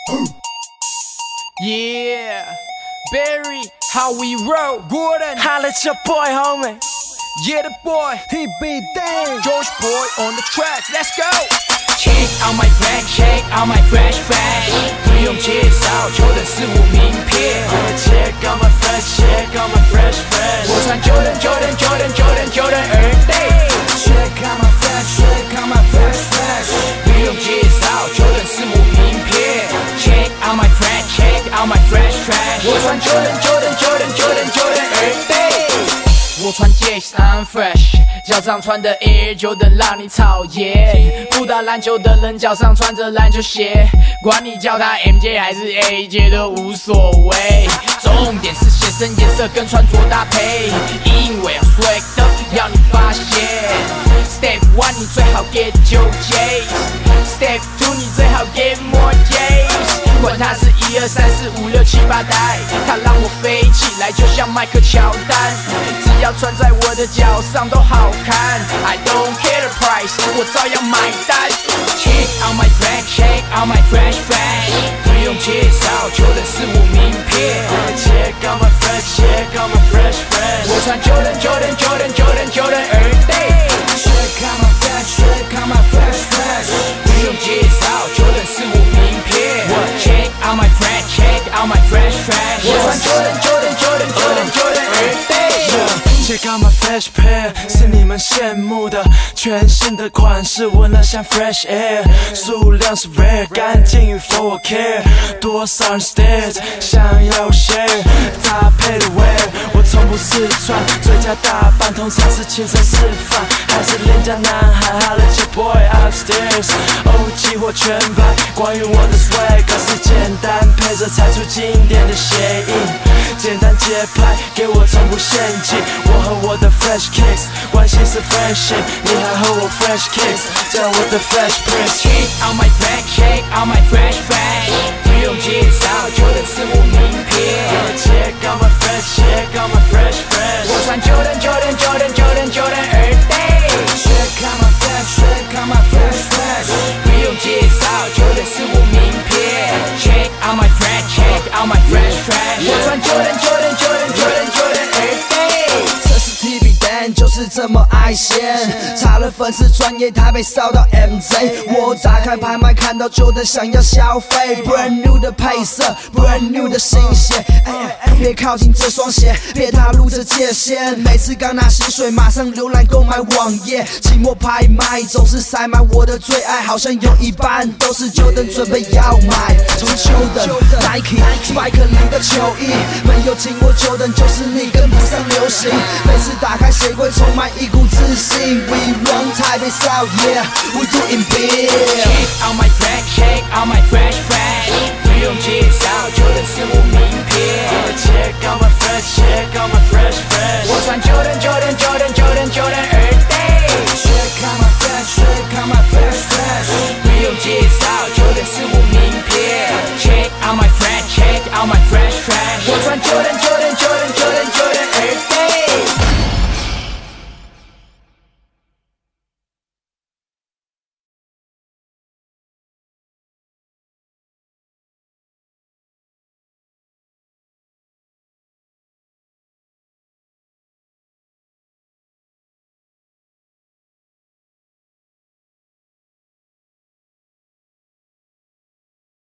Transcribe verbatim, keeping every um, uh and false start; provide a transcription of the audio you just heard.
Yeah, Barry, how we roll, Gordon, Holla at your boy, homie. yeah the boy, He be dang. George boy on the track, let's go. Check out my fresh, check out my fresh fresh，不用介绍，求的是我名片。Check out my fresh, check out my fresh fresh，我穿 Jordan Jordan Jordan Jordan Jordan Air Day。Check out my fresh, check out my fresh fresh，不用介绍，求的是我名片。Check out my fresh, check out my fresh fresh，我穿 Jordan Jordan Jordan Jordan Jordan Air Day。我穿 J's I'm fresh， 脚上穿的 Air Jordan 让你讨厌。不打篮球的人脚上穿着篮球鞋，管你叫他 M J 还是 A J 都无所谓。重点是鞋身颜色跟穿着搭配，因为要 swag 的要你发现。Step one 你最好 get 九 J's，Step two 你最好 get more J's。管它是一二三四五六七八代，它让我飞起来就像迈克乔丹。只要穿在我的脚上都好看 ，I don't care the price， 我照样买单。Check out my fresh, check out my fresh fresh， 不用介绍，求的是我名片。Check out my fresh, check out my fresh fresh， 我穿 Jordan Jordan Jordan Jordan Jordan Air Day。Check out my fresh, check out my fresh fresh， 不用介绍，求的是我名片。Check out my fresh, check out my fresh fresh， 我穿 Jordan Jordan Jordan Jordan Jordan Air Day。Check out my fresh pair， 是你们羡慕的全新的款式，闻了像 fresh air， 数量是 rare， 干净与否我 care， 多少人 stare， 想要 share， 搭配的 wear， 我从不试穿，最佳打扮通常是亲身示范，还是廉价男孩 ，Holla at your boy upstairs，O G 或全白，关于我的 swag， 是简单配着踩出经典的谐音，简单节拍给我从不嫌弃。我和我的 fresh kicks 关系是 friendship， 你还和我 fresh kicks， 叫我的 fresh prince。Check out my fresh, check out my fresh fresh， 不用介绍，求的是我名片。Check out my fresh, check out my fresh fresh， 我穿 Jordan Jordan Jordan Jordan Jordan Air Day。Check out my fresh, check out my fresh fresh， 不用介绍，求的是我名片。Check out my fresh, check out my fresh fresh， 我穿 Jordan Jordan Jordan Jordan Jordan Air Day。 就是这么爱现，查了粉丝专业，台北烧到 M J。我打开拍卖，看到Jordan想要消费 ，brand new 的配色 ，brand new 的新鞋。哎哎哎，别靠近这双鞋，别踏入这界限。每次刚拿薪水，马上浏览购买网页，期末拍卖总是塞满我的最爱，好像有一半都是Jordan准备要买。从Jordan、Nike、Spike 零的球衣，没有听过Jordan就是你跟不上流行。每次打开鞋柜，充满一股自信 ，We run 台北 South, yeah, we doing big。 Check out my fresh, check out my fresh fresh， 不用介绍，求的是我名片。Check out my fresh, check out my fresh fresh， 我穿 Jordan Jordan Jordan Jordan Jordan Air Day。Check out my